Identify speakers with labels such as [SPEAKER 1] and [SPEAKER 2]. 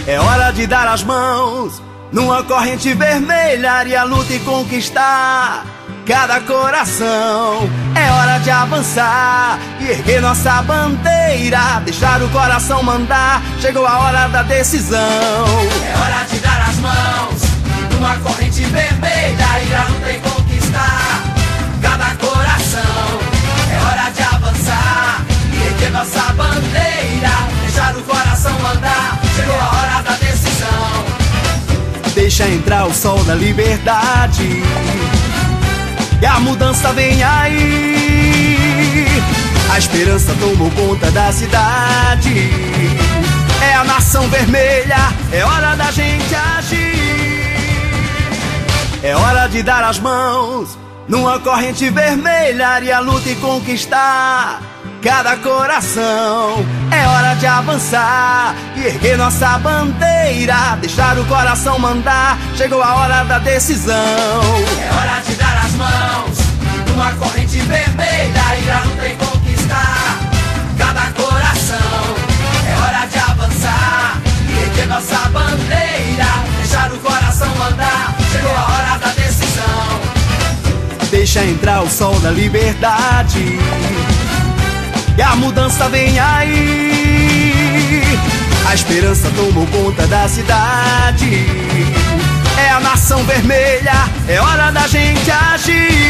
[SPEAKER 1] É hora de dar as mãos numa corrente vermelha e a luta e conquistar cada coração. É hora de avançar e erguer nossa bandeira, deixar o coração mandar. Chegou a hora da decisão.
[SPEAKER 2] É hora de dar as mãos numa corrente vermelha e a luta e conquistar cada coração. É hora de avançar e erguer nossa bandeira, deixar o coração mandar. Chegou a hora da decisão.
[SPEAKER 1] Deixa entrar o sol da liberdade e a mudança vem aí. A esperança tomou conta da cidade. É a nação vermelha, é hora da gente agir. É hora de dar as mãos numa corrente vermelha e a luta e conquistar cada coração. É hora de avançar e erguer nossa bandeira, deixar o coração mandar. Chegou a hora da decisão.
[SPEAKER 2] É hora de dar as mãos numa corrente vermelha e a luta e conquistar cada coração. É hora de avançar e erguer nossa bandeira, deixar o coração mandar. Chegou a hora da decisão.
[SPEAKER 1] Deixa entrar o sol da liberdade e a mudança vem aí. A esperança tomou conta da cidade. É a nação vermelha, é hora da gente agir.